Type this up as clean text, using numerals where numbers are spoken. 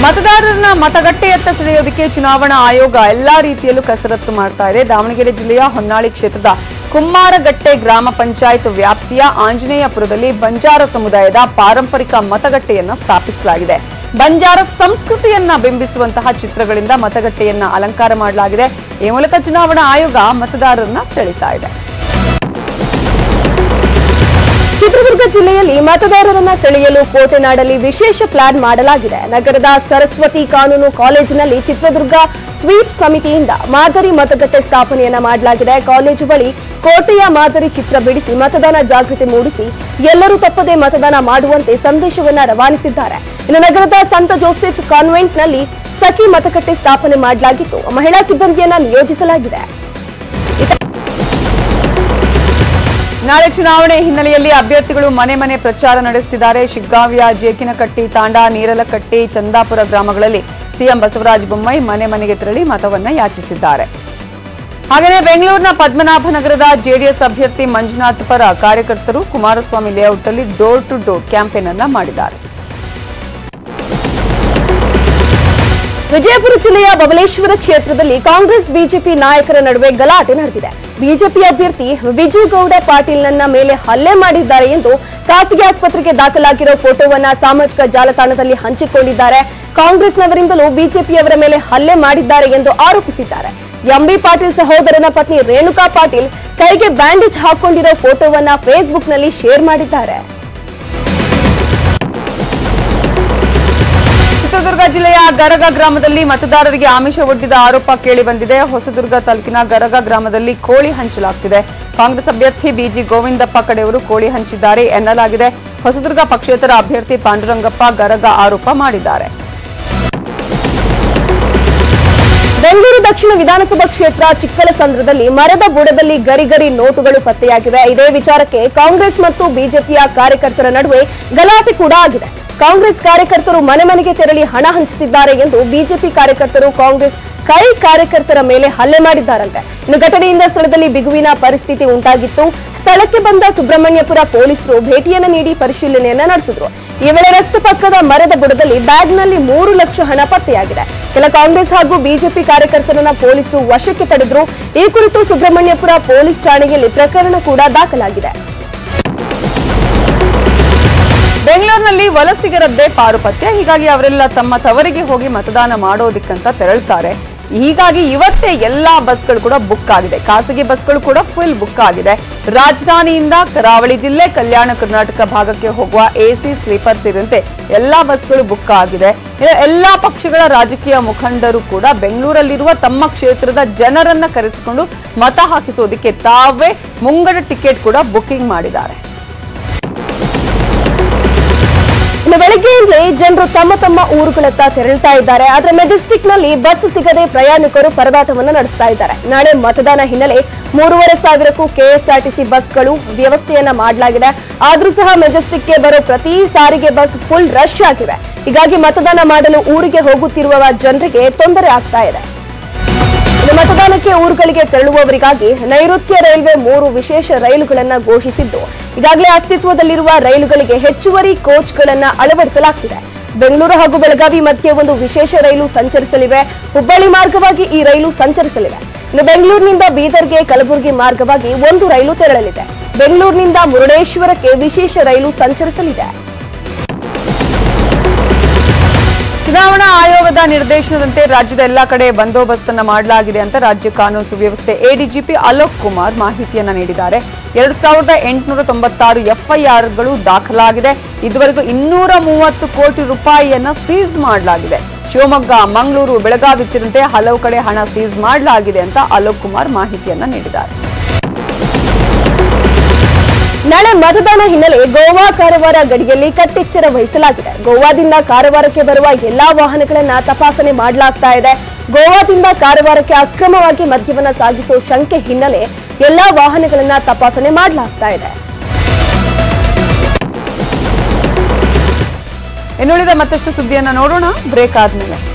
ಮತದಾರರನ್ನ ಮತಗಟ್ಟೆಯತ್ತ ಸೆಳೆಯೋದಕ್ಕೆ ಚುನಾವಣಾ ಆಯೋಗ ಎಲ್ಲಾ ರೀತಿಯಲ್ಲೂ ಕಸರತ್ತು ಮಾಡ್ತಾ ಇದೆ. ದಾವಣಗೆರೆ ಜಿಲ್ಲೆಯ ಹೊನ್ನಾಳಿ ಕ್ಷೇತ್ರದ ಕುಮ್ಮಾರಗಟ್ಟೆ ಗ್ರಾಮ ಪಂಚಾಯತ್ ವ್ಯಾಪ್ತಿಯ ಆಂಜನೇಯಪುರದಲ್ಲಿ ಬಂಜಾರ ಸಮುದಾಯದ ಪಾರಂಪರಿಕ ಮತಗಟ್ಟೆಯನ್ನ ಸ್ಥಾಪಿಸಲಾಗಿದೆ. ಬಂಜಾರ ಸಂಸ್ಕೃತಿಯನ್ನ ಬಿಂಬಿಸುವಂತಹ ಚಿತ್ರಗಳಿಂದ ಮತಗಟ್ಟೆಯನ್ನ ಅಲಂಕಾರ ಮಾಡಲಾಗಿದೆ. ಈ ಮೂಲಕ ಚುನಾವಣಾ ಆಯೋಗ ಮತದಾರರನ್ನ ಸೆಳೆತಾ ಇದೆ. ಚಿತ್ರದುರ್ಗ ಜಿಲ್ಲೆಯಲ್ಲಿ ಮತದಾರರನ್ನ ಸೆಳೆಯಲು ಕೋಟೆನಾಡಲ್ಲಿ ವಿಶೇಷ ಪ್ಲಾನ್ ಮಾಡಲಾಗಿದೆ. ನಗರದ ಸರಸ್ವತಿ ಕಾನೂನು ಕಾಲೇಜಿನಲ್ಲಿ ಚಿತ್ರದುರ್ಗ ಸ್ವೀಪ್ ಸಮಿತಿಯಿಂದ ಮಾದರಿ ಮತಗಟ್ಟೆ ಸ್ಥಾಪನೆಯನ್ನ ಮಾಡಲಾಗಿದೆ. ಕಾಲೇಜು ಬಳಿ ಕೋಟೆಯ ಮಾದರಿ ಚಿತ್ರ ಬಿಡಿಸಿ ಮತದಾನ ಜಾಗೃತಿ ಮೂಡಿಸಿ ಎಲ್ಲರೂ ತಪ್ಪದೆ ಮತದಾನ ಮಾಡುವಂತೆ ಸಂದೇಶವನ್ನ ರವಾನಿಸಿದ್ದಾರೆ. ಇನ್ನು ನಗರದ ಸಂತ ಜೋಸೆಫ್ ಕಾನ್ವೆಂಟ್ನಲ್ಲಿ ಸಖಿ ಮತಗಟ್ಟೆ ಸ್ಥಾಪನೆ ಮಾಡಲಾಗಿದ್ದು ಮಹಿಳಾ ಸಿಬ್ಬಂದಿಯನ್ನ ನಿಯೋಜಿಸಲಾಗಿದೆ. ನಾಳೆ ಚುನಾವಣೆ ಹಿನ್ನೆಲೆಯಲ್ಲಿ ಅಭ್ಯರ್ಥಿಗಳು ಮನೆ ಮನೆ ಪ್ರಚಾರ ನಡೆಸುತ್ತಿದ್ದಾರೆ. ಶಿಗ್ಗಾವಿಯ ಜೇಕಿನಕಟ್ಟಿ ತಾಂಡ, ನೀರಲಕಟ್ಟಿ, ಚಂದಾಪುರ ಗ್ರಾಮಗಳಲ್ಲಿ ಸಿಎಂ ಬಸವರಾಜ ಬೊಮ್ಮಾಯಿ ಮನೆ ಮನೆಗೆ ತೆರಳಿ ಮತವನ್ನ ಯಾಚಿಸಿದ್ದಾರೆ. ಹಾಗೆಯೇ ಬೆಂಗಳೂರಿನ ಪದ್ಮನಾಭನಗರದ ಜೆಡಿಎಸ್ ಅಭ್ಯರ್ಥಿ ಮಂಜುನಾಥ್ ಪರ ಕಾರ್ಯಕರ್ತರು ಕುಮಾರಸ್ವಾಮಿ ಲೇಔಟ್ನಲ್ಲಿ ಡೋರ್ ಟು ಡೋರ್ ಕ್ಯಾಂಪೇನ್ ಅನ್ನ ಮಾಡಿದ್ದಾರೆ. ವಿಜಯಪುರ ಜಿಲ್ಲೆಯ ಬಬಲೇಶ್ವರ ಕ್ಷೇತ್ರದಲ್ಲಿ ಕಾಂಗ್ರೆಸ್ ಬಿಜೆಪಿ ನಾಯಕರ ನಡುವೆ ಗಲಾಟೆ ನಡೆದಿದೆ. ಬಿಜೆಪಿ ಅಭ್ಯರ್ಥಿ ವಿಜುಗೌಡ ಪಾಟೀಲ್ನನ್ನ ಮೇಲೆ ಹಲ್ಲೆ ಮಾಡಿದ್ದಾರೆ ಎಂದು ಖಾಸಗಿ ಆಸ್ಪತ್ರೆಗೆ ದಾಖಲಾಗಿರೋ ಫೋಟೋವನ್ನ ಸಾಮಾಜಿಕ ಜಾಲತಾಣದಲ್ಲಿ ಹಂಚಿಕೊಂಡಿದ್ದಾರೆ. ಕಾಂಗ್ರೆಸ್ನವರಿಂದಲೂ ಬಿಜೆಪಿಯವರ ಮೇಲೆ ಹಲ್ಲೆ ಮಾಡಿದ್ದಾರೆ ಎಂದು ಆರೋಪಿಸಿದ್ದಾರೆ. ಎಂಬಿ ಪಾಟೀಲ್ ಸಹೋದರನ ಪತ್ನಿ ರೇಣುಕಾ ಪಾಟೀಲ್ ಕೈಗೆ ಬ್ಯಾಂಡೇಜ್ ಹಾಕೊಂಡಿರೋ ಫೋಟೋವನ್ನ ಫೇಸ್ಬುಕ್ನಲ್ಲಿ ಶೇರ್ ಮಾಡಿದ್ದಾರೆ. ಚಿತ್ರದುರ್ಗ ಜಿಲ್ಲೆಯ ಗರಗ ಗ್ರಾಮದಲ್ಲಿ ಮತದಾರರಿಗೆ ಆಮಿಷ ಒಡ್ಡಿದ ಆರೋಪ ಕೇಳಿ ಬಂದಿದೆ. ಹೊಸದುರ್ಗ ತಾಲೂಕಿನ ಗರಗ ಗ್ರಾಮದಲ್ಲಿ ಕೋಳಿ ಹಂಚಲಾಗುತ್ತಿದೆ. ಕಾಂಗ್ರೆಸ್ ಅಭ್ಯರ್ಥಿ ಬಿಜಿ ಗೋವಿಂದಪ್ಪ ಕಡೆಯವರು ಕೋಳಿ ಹಂಚಿದ್ದಾರೆ ಎನ್ನಲಾಗಿದೆ. ಹೊಸದುರ್ಗ ಪಕ್ಷೇತರ ಅಭ್ಯರ್ಥಿ ಪಾಂಡುರಂಗಪ್ಪ ಗರಗ ಆರೋಪ ಮಾಡಿದ್ದಾರೆ. ಬೆಂಗಳೂರು ದಕ್ಷಿಣ ವಿಧಾನಸಭಾ ಕ್ಷೇತ್ರ ಚಿಕ್ಕಲಸಂದ್ರದಲ್ಲಿ ಮರದ ಬುಡದಲ್ಲಿ ಗರಿ ನೋಟುಗಳು ಪತ್ತೆಯಾಗಿವೆ. ಇದೇ ವಿಚಾರಕ್ಕೆ ಕಾಂಗ್ರೆಸ್ ಮತ್ತು ಬಿಜೆಪಿಯ ಕಾರ್ಯಕರ್ತರ ನಡುವೆ ಗಲಾಟೆ ಕೂಡ ಆಗಿದೆ. ಕಾಂಗ್ರೆಸ್ ಕಾರ್ಯಕರ್ತರು ಮನೆ ಮನೆಗೆ ತೆರಳಿ ಹಣ ಹಂಚುತ್ತಿದ್ದಾರೆ ಎಂದು ಬಿಜೆಪಿ ಕಾರ್ಯಕರ್ತರು ಕಾಂಗ್ರೆಸ್ ಕಾರ್ಯಕರ್ತರ ಮೇಲೆ ಹಲ್ಲೆ ಮಾಡಿದ್ದಾರಂತೆ. ಇನ್ನು ಘಟನೆಯಿಂದ ಸ್ಥಳದಲ್ಲಿ ಬಿಗುವಿನ ಪರಿಸ್ಥಿತಿ ಉಂಟಾಗಿತ್ತು. ಸ್ಥಳಕ್ಕೆ ಬಂದ ಸುಬ್ರಹ್ಮಣ್ಯಪುರ ಪೊಲೀಸರು ಭೇಟಿಯನ್ನು ನೀಡಿ ಪರಿಶೀಲನೆಯನ್ನ ನಡೆಸಿದ್ರು. ಈ ವೇಳೆ ರಸ್ತೆ ಪಕ್ಕದ ಮರದ ಬುಡದಲ್ಲಿ ಬ್ಯಾಗ್ನಲ್ಲಿ 3 ಲಕ್ಷ ಹಣ ಪತ್ತೆಯಾಗಿದೆ. ಕೆಲ ಕಾಂಗ್ರೆಸ್ ಹಾಗೂ ಬಿಜೆಪಿ ಕಾರ್ಯಕರ್ತರನ್ನ ಪೊಲೀಸರು ವಶಕ್ಕೆ ಪಡೆದ್ರು. ಈ ಕುರಿತು ಸುಬ್ರಹ್ಮಣ್ಯಪುರ ಪೊಲೀಸ್ ಠಾಣೆಯಲ್ಲಿ ಪ್ರಕರಣ ಕೂಡ ದಾಖಲಾಗಿದೆ. ಬೆಂಗಳೂರಿನಲ್ಲಿ ವಲಸಿಗರದ್ದೇ ಪಾರುಪತ್ಯ. ಹೀಗಾಗಿ ಅವರೆಲ್ಲ ತಮ್ಮ ತವರಿಗೆ ಹೋಗಿ ಮತದಾನ ಮಾಡೋದಕ್ಕಂತ ತೆರಳುತ್ತಾರೆ. ಹೀಗಾಗಿ ಇವತ್ತೇ ಎಲ್ಲಾ ಬಸ್ಗಳು ಕೂಡ ಬುಕ್ ಆಗಿದೆ. ಖಾಸಗಿ ಬಸ್ಗಳು ಕೂಡ ಫುಲ್ ಬುಕ್ ಆಗಿದೆ. ರಾಜಧಾನಿಯಿಂದ ಕರಾವಳಿ ಜಿಲ್ಲೆ, ಕಲ್ಯಾಣ ಕರ್ನಾಟಕ ಭಾಗಕ್ಕೆ ಹೋಗುವ ಎಸಿ, ಸ್ಲೀಪರ್ ಸೇರಿದಂತೆ ಎಲ್ಲಾ ಬಸ್ಗಳು ಬುಕ್ ಆಗಿದೆ. ಎಲ್ಲಾ ಪಕ್ಷಗಳ ರಾಜಕೀಯ ಮುಖಂಡರು ಕೂಡ ಬೆಂಗಳೂರಲ್ಲಿರುವ ತಮ್ಮ ಕ್ಷೇತ್ರದ ಜನರನ್ನ ಕರೆಸಿಕೊಂಡು ಮತ ಹಾಕಿಸೋದಕ್ಕೆ ತಾವೇ ಮುಂಗಡ ಟಿಕೆಟ್ ಕೂಡ ಬುಕಿಂಗ್ ಮಾಡಿದ್ದಾರೆ. ಇನ್ನು ಬೆಳಗ್ಗೆಯಿಂದಲೇ ಜನರು ತಮ್ಮ ಊರುಗಳತ್ತ ತೆರಳುತ್ತಾ ಇದ್ದಾರೆ. ಆದ್ರೆ ಮೆಜೆಸ್ಟಿಕ್ ನಲ್ಲಿ ಬಸ್ ಸಿಗದೆ ಪ್ರಯಾಣಿಕರು ಪರದಾಟವನ್ನು ನಡೆಸ್ತಾ ಇದ್ದಾರೆ. ನಾಳೆ ಮತದಾನ ಹಿನ್ನೆಲೆ 3,500ಕ್ಕೂ ಕೆಎಸ್ಆರ್ಟಿಸಿ ಬಸ್ಗಳು ವ್ಯವಸ್ಥೆಯನ್ನ ಮಾಡಲಾಗಿದೆ. ಆದ್ರೂ ಸಹ ಮೆಜೆಸ್ಟಿಕ್ಗೆ ಬರೋ ಪ್ರತಿ ಸಾರಿಗೆ ಬಸ್ ಫುಲ್ ರಶ್ ಆಗಿವೆ. ಹೀಗಾಗಿ ಮತದಾನ ಮಾಡಲು ಊರಿಗೆ ಹೋಗುತ್ತಿರುವ ಜನರಿಗೆ ತೊಂದರೆ ಆಗ್ತಾ ಇದೆ. ಇನ್ನು ಮತದಾನಕ್ಕೆ ಊರುಗಳಿಗೆ ತೆರಳುವವರಿಗಾಗಿ ನೈಋತ್ಯ ರೈಲ್ವೆ 3 ವಿಶೇಷ ರೈಲುಗಳನ್ನು ಘೋಷಿಸಿದ್ದು ಈಗಾಗಲೇ ಅಸ್ತಿತ್ವದಲ್ಲಿರುವ ರೈಲುಗಳಿಗೆ ಹೆಚ್ಚುವರಿ ಕೋಚ್ಗಳನ್ನು ಅಳವಡಿಸಲಾಗುತ್ತಿದೆ. ಬೆಂಗಳೂರು ಹಾಗೂ ಬೆಳಗಾವಿ ಮಧ್ಯೆ ಒಂದು ವಿಶೇಷ ರೈಲು ಸಂಚರಿಸಲಿವೆ. ಹುಬ್ಬಳ್ಳಿ ಮಾರ್ಗವಾಗಿ ಈ ರೈಲು ಸಂಚರಿಸಲಿವೆ. ಇನ್ನು ಬೆಂಗಳೂರಿನಿಂದ ಬೀದರ್ಗೆ, ಕಲಬುರಗಿ ಮಾರ್ಗವಾಗಿ ಒಂದು ರೈಲು ತೆರಳಲಿದೆ. ಬೆಂಗಳೂರಿನಿಂದ ಮುರುಡೇಶ್ವರಕ್ಕೆ ವಿಶೇಷ ರೈಲು ಸಂಚರಿಸಲಿದೆ. ಚುನಾವಣಾ ಆಯೋಗದ ನಿರ್ದೇಶನದಂತೆ ರಾಜ್ಯದ ಎಲ್ಲಾ ಕಡೆ ಬಂದೋಬಸ್ತ್ ಅನ್ನು ಮಾಡಲಾಗಿದೆ ಅಂತ ರಾಜ್ಯ ಕಾನೂನು ಸುವ್ಯವಸ್ಥೆ ಎಡಿಜಿಪಿ ಅಲೋಕ್ ಕುಮಾರ್ ಮಾಹಿತಿಯನ್ನ ನೀಡಿದ್ದಾರೆ. 2896 ಎಫ್ಐಆರ್ಗಳು ದಾಖಲಾಗಿದೆ. ಇದುವರೆಗೂ 230 ಕೋಟಿ ರೂಪಾಯಿಯನ್ನ ಸೀಸ್ ಮಾಡಲಾಗಿದೆ. ಶಿವಮೊಗ್ಗ, ಮಂಗಳೂರು, ಬೆಳಗಾವಿ ಸೇರಿದಂತೆ ಹಲವು ಕಡೆ ಹಣ ಸೀಸ್ ಮಾಡಲಾಗಿದೆ ಅಂತ ಅಲೋಕ್ ಕುಮಾರ್ ಮಾಹಿತಿಯನ್ನ ನೀಡಿದ್ದಾರೆ. ನಾಳೆ ಮತದಾನ ಹಿನ್ನೆಲೆ ಗೋವಾ ಕಾರವಾರ ಗಡಿಯಲ್ಲಿ ಕಟ್ಟೆಚ್ಚರ ವಹಿಸಲಾಗಿದೆ. ಗೋವಾದಿಂದ ಕಾರವಾರಕ್ಕೆ ಬರುವ ಎಲ್ಲಾ ವಾಹನಗಳನ್ನ ತಪಾಸಣೆ ಮಾಡಲಾಗ್ತಾ ಇದೆ. ಗೋವಾದಿಂದ ಕಾರವಾರಕ್ಕೆ ಅಕ್ರಮವಾಗಿ ಮದ್ಯವನ್ನ ಸಾಗಿಸುವ ಶಂಕೆ ಹಿನ್ನೆಲೆ ಎಲ್ಲಾ ವಾಹನಗಳನ್ನ ತಪಾಸಣೆ ಮಾಡಲಾಗ್ತಾ ಇದೆ. ಇನ್ನುಳಿದ ಮತ್ತಷ್ಟು ಸುದ್ದಿಯನ್ನ ನೋಡೋಣ ಬ್ರೇಕ್ ಆದ್ಮೇಲೆ.